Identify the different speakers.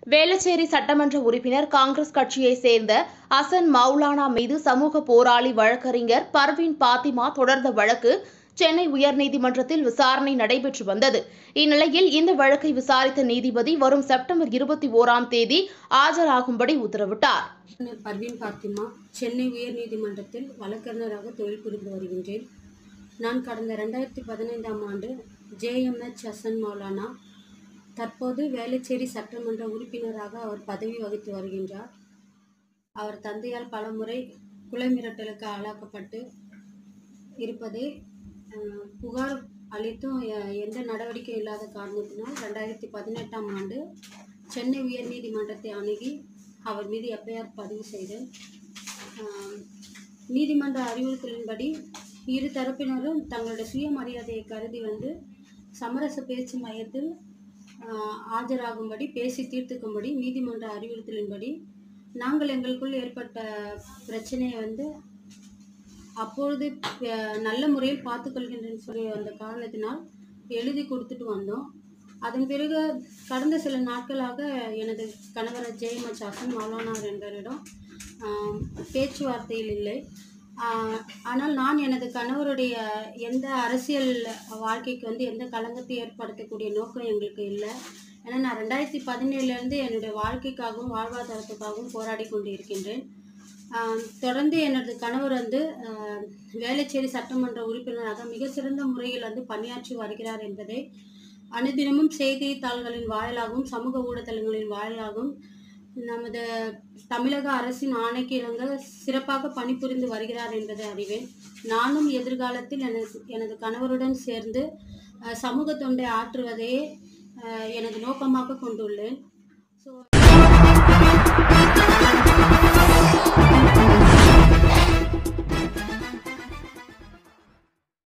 Speaker 1: வேளச்சேரி சட்டமன்ற உறுப்பினர் காங்கிரஸ் கட்சியைச் சேர்ந்த அசன் மௌலானா மீது சமூக போராளி வழக்கறிஞர் பர்வீன் பாத்திமா தொடர்ந்த வழக்கு சென்னை உயர்நீதிமன்றத்தில் விசாரணை நடைபெற்று வந்தது. இந்நிலையில் இந்த வழக்கை விசாரித்த நீதிபதி வரும் செப்டம்பர் 21ஆம் தேதி ஆஜராகும்படி உத்தரவிட்டார்.
Speaker 2: பர்வீன் பாத்திமா சென்னை உயர்நீதிமன்றத்தில் வழக்கறிஞராக தொழில் புரிந்து வருகின்றேன். நான் கடந்த 2015ஆம் ஆண்டு JMH அசன் மௌலானா தற்போது வேளச்சேரி சட்டமன்ற உறுப்பினராக அவர் பதவி வகித்து வருகின்றார். அவர் தந்தையால் பலமுறை கொலை மிரட்டலுக்கு ஆளாக்கப்பட்டு இருப்பதை புகார் அளித்தும் எந்த நடவடிக்கை இல்லாத காரணத்தினால் 2018ஆம் ஆண்டு சென்னை உயர்நீதிமன்றத்தை அணுகி அவர் மீது FIR பதிவு செய்தேன். நீதிமன்ற அறிவுறுத்தலின்படி இரு தரப்பினரும் தங்களுடைய சுயமரியாதையை கருதி சமரச பேச்சு மையத்தில் ஆஜராகும்படி பேசி தீர்த்துக்கும்படி நீதிமன்ற அறிவுறுத்தலின்படி நாங்கள் எங்களுக்குள் ஏற்பட்ட பிரச்சனையை அப்பொழுது நல்ல முறையில் பார்த்துக்கொள்கின்றேன்னு சொல்லி அந்த காரணத்தினால் எழுதி கொடுத்துட்டு வந்தோம். அதன் பிறகு கடந்த சில நாட்களாக எனது கணவர் JMH அசன் மௌலானா என்பவரிடம் பேச்சுவார்த்தையில் இல்லை. ஆனால் நான் எனது கணவருடைய எந்த அரசியல் வாழ்க்கைக்கு எந்த களங்கத்தை ஏற்படுத்தக்கூடிய நோக்கம் எங்களுக்கு இல்லை. ஏன்னா நான் 2017 என்னுடைய வாழ்க்கைக்காகவும் வாழ்வாதாரத்துக்காகவும் போராடி கொண்டு இருக்கின்றேன். தொடர்ந்து எனது கணவர் வேளச்சேரி சட்டமன்ற உறுப்பினராக மிக சிறந்த முறையில் பணியாற்றி வருகிறார் என்பதை அனுதினமும் செய்தித்தாள்களின் வாயிலாகவும் சமூக ஊடகங்களின் வாயிலாகவும் நமது தமிழக அரசின் ஆணைக்கு இணங்க சிறப்பாக பணிபுரிந்து வருகிறார் என்பதை அறிவேன். நானும் எதிர்காலத்தில் எனது கணவருடன் சேர்ந்து சமூக தொண்டை ஆற்றுவதையே எனது நோக்கமாக கொண்டுள்ளேன்.